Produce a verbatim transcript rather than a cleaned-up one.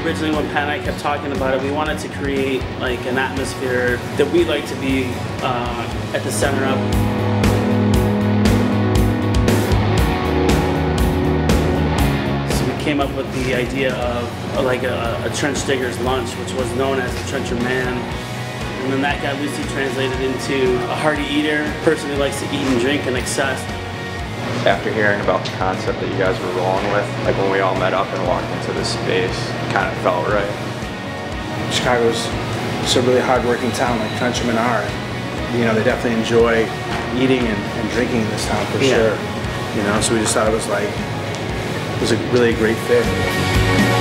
originally when Pat and I kept talking about it, we wanted to create like an atmosphere that we like to be uh, at the center of. So we came up with the idea of uh, like a, a trench digger's lunch, which was known as the Trenchermen. And then that got loosely translated into a hearty eater, a person who likes to eat and drink in excess. After hearing about the concept that you guys were rolling with, like when we all met up and walked into this space, it kind of felt right. Chicago's just a really hard-working town like Trenchermen are. You know, they definitely enjoy eating and, and drinking in this town for yeah. sure. You know, so we just thought it was like, it was a really great fit.